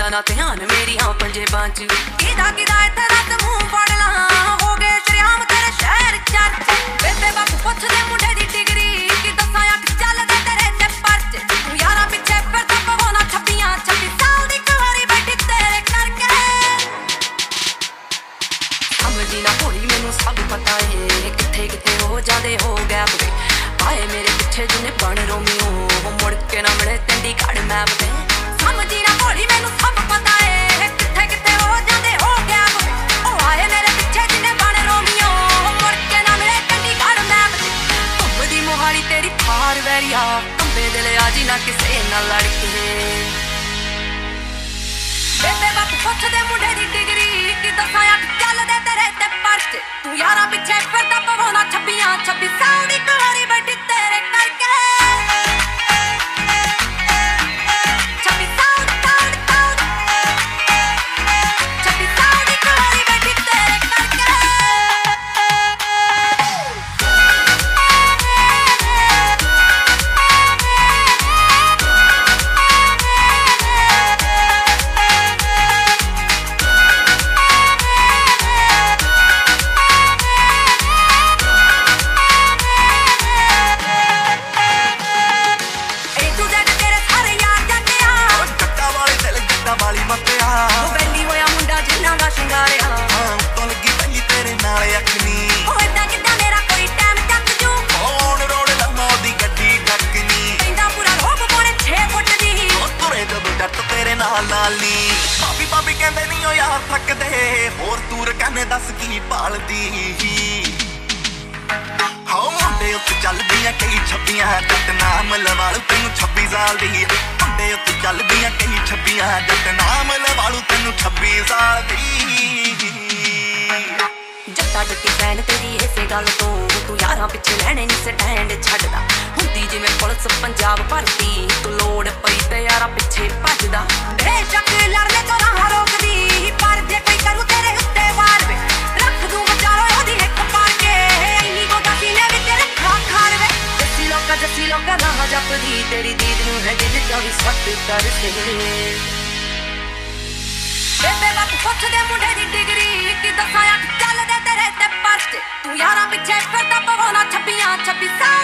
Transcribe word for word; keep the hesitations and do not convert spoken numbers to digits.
दिता ना ध्यान मेरी हाँ पंजेबां च किदा किदा इत्थे रत मूंह फड़ ला हो गए शरेआम तेरे शहर चर्च बेबे बापू पुछदे मुंडे दी डिग्री कि दसां अख चलदे तेरे ते परच तू यारां पिछे फिरदा पवाना छब्बियां छब्बी साल दी कुंवारी बैठी तेरे करके समझी ना भोली मैनू सब पता है किथे किथे हो जादे हो गैप वे आए मेरे पिछे जिन्ने बन रोमियो मुड़ के ना मिले तेंदी घड़ मैप ते समझी ना भोली मैनू सब पता है किथे किथे हो जादे हो गैप वे ओ आए मेरे पिछे जिन्ने बन रोमियो मुड़ के ना मिले तेंदी घड़ मैप ते घुमदी मोहाली तेरी थार वैरिया कंबे दिले आजी ना किसे ना लड़के बेबे बापू पुछदे मुंडे दी डिग्री कि दसां अख चलदे तेरे ते परच तू यारां पिछे फिरदा पवाना छब्बियां छब्बी साल दी कुंवारी बैठी तेरे करके छब्बी साल साल साल छब्बी साल दी कुंवारी बैठी तेरे करके भाभी भाभी कहंदे नहीं हो यार थकदे होर तूर कहने दस की भालदी हाँ मुंडे उत्ते चलदियां कई छब्बियां जट नाम लवालू तैनू छब्बी साल दी मुंडे उत्ते चलदियां कई छब्बियां जट नाम लवालू तैनू छब्बी साल दी जट्टा जट्टी फैन तेरी इसे गल तो तू यारां पिछे लैणे नहीं स्टैंड छड्डदा हुंदी जिवें पुलिस पंजाब भरती तू लोड़ पई ते यारां पिछे भजदा बेशक लड़ने तो राह रोकदी पर जे कोई करू तेरे उत्ते वार वे रख दूं विचारो ओदी हिक पार के इन्नी गोदा सीने विच रखा खार वे जस्सी लोका जस्सी लोका राह जपदी तेरी दीद नूं है दिल चौवी सत करके बेबे बापू पुछदे मुंडे दी डिग्री कि दसां अख चलदे तेरे ते परच तू यारां पिछे फिरदा पवाना छब्बियां छब्बी साल